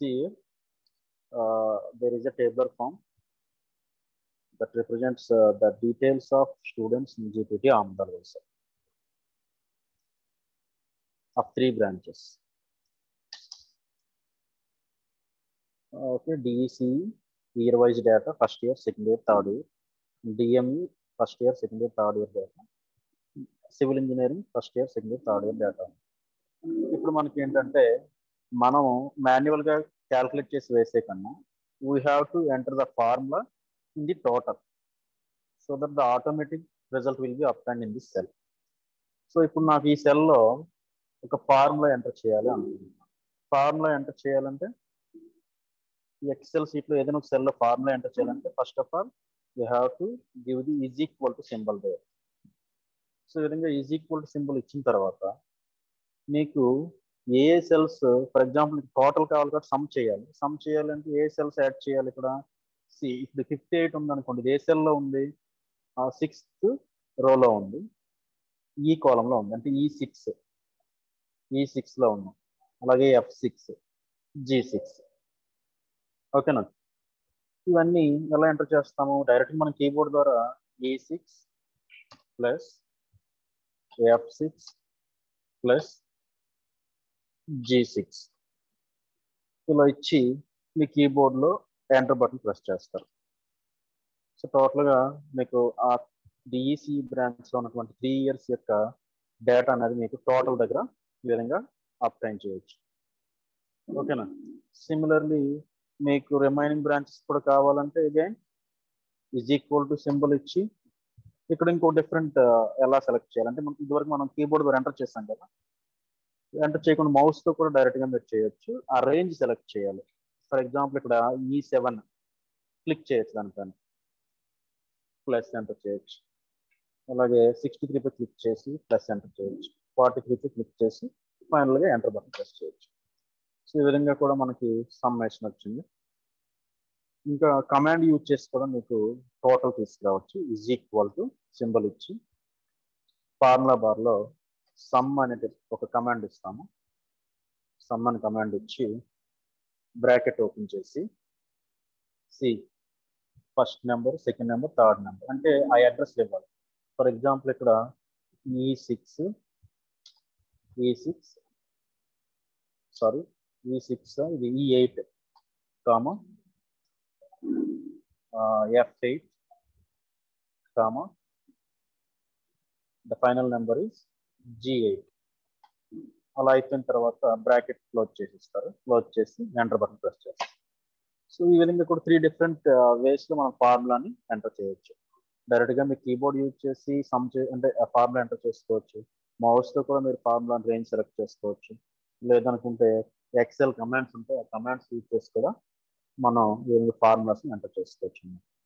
See, there is a tabular form that represents the details of students in GPT Ahmedabad of 3 branches. Okay, DEC year-wise data, first year, second year, third year. DME first year, second year, third year data. Civil engineering first year, second year, third year data. ఇప్పుడు మనకి ఏంటంటే మనం మాన్యువల్గా calculate చేసి వేసే కన్నా we have to enter the formula in the total so that the automatic result will be obtained in this cell. So ఇప్పుడు నాకు ఈ సెల్లో ఒక ఫార్ములా ఎంటర్ చేయాలి అనుకుంటున్నాను. ఫార్ములా ఎంటర్ చేయాలంటే ఈ ఎక్సెల్ షీట్లో ఏదైనా ఒక సెల్లో ఫార్ములా ఎంటర్ చేయాలంటే first of all you have to give the is equal to symbol there. So ఈ విధంగా ఈజ్ ఈక్వల్ టు సింబల్ ఇచ్చిన తర్వాత మీకు ఏ సెల్స్ ఫర్ ఎగ్జాంపుల్ టోటల్ కావాలి కాబట్టి సమ్ చేయాలి. సమ్ చేయాలంటే ఏ సెల్స్ యాడ్ చేయాలి ఇక్కడ ఇప్పుడు 58 ఉంది అనుకోండి, ఏ సెల్లో ఉంది, 6th రోలో ఉంది, ఈ కాలంలో ఉంది అంటే E6లో ఉంది, అలాగే F6, G6. ఓకేనా? ఇవన్నీ ఎలా ఎంటర్ చేస్తాము? డైరెక్ట్ మనం కీబోర్డ్ ద్వారా E6 plus F6 plus G6 ఇలా ఇచ్చి మీ కీబోర్డ్లో ఎంటర్ బటన్ ప్రెస్ చేస్తారు. సో టోటల్గా మీకు ఆ డిఈసి బ్రాంచ్లో ఉన్నటువంటి 3 years యొక్క డేటా అనేది మీకు టోటల్ దగ్గర ఈ విధంగా అప్టైన్ చేయొచ్చు. ఓకేనా? సిమిలర్లీ మీకు రిమైనింగ్ బ్రాంచెస్ కూడా కావాలంటే again is equal to symbol ఇచ్చి ఇక్కడ ఇంకో డిఫరెంట్ ఎలా సెలెక్ట్ చేయాలంటే ఇదివరకు మనం కీబోర్డ్ ద్వారా ఎంటర్ చేస్తాం కదా, ఎంటర్ చేయకుండా మౌస్తో కూడా డైరెక్ట్గా మీరు చేయొచ్చు. ఆ రేంజ్ సెలెక్ట్ చేయాలి. ఫర్ ఎగ్జాంపుల్ ఇక్కడ E7 క్లిక్ చేయొచ్చు, దానిపైన ప్లస్ ఎంటర్ చేయొచ్చు. అలాగే 63 పై క్లిక్ చేసి ప్లస్ ఎంటర్ చేయొచ్చు. 43 పై క్లిక్ చేసి ఫైనల్గా ఎంటర్ బటన్ ప్రెస్ చేయొచ్చు. సో ఈ విధంగా కూడా మనకి సమ్మేషన్ వచ్చింది. ఇంకా కమాండ్ యూజ్ చేసి కూడా మీకు టోటల్ తీసుకురావచ్చు. ఈజ్ ఈక్వల్ టు సింబల్ ఇచ్చి ఫార్ములా బార్లో సమ్ అనేది ఒక కమాండ్ ఇస్తాము. సమ్ అని కమాండ్ ఇచ్చి బ్రాకెట్ ఓపెన్ చేసి first number, second number, third number అంటే ఆ అడ్రస్ ఇవ్వాలి. ఫర్ ఎగ్జాంపుల్ ఇక్కడ E6 ఇది E8 comma F8 comma the final number is G8. అలా అయిపోయిన తర్వాత బ్రాకెట్ క్లోజ్ చేసిస్తారు. క్లోజ్ చేసి ఎంటర్ బటన్ ప్రెస్ చేస్తారు. సో ఈ విధంగా కూడా 3 different వేస్లో మనం ఫార్ములాని ఎంటర్ చేయొచ్చు. డైరెక్ట్గా మీ కీబోర్డ్ యూజ్ చేసి అంటే ఆ ఫార్ములా ఎంటర్ చేసుకోవచ్చు. మౌస్తో కూడా మీరు ఫార్ములా రేంజ్ సెలెక్ట్ చేసుకోవచ్చు. లేదనుకుంటే ఎక్సెల్ కమాండ్స్ ఉంటాయి, ఆ కమాండ్స్ యూజ్ చేసి కూడా మనం ఈ ఫార్ములాస్ని ఎంటర్ చేసుకోవచ్చు.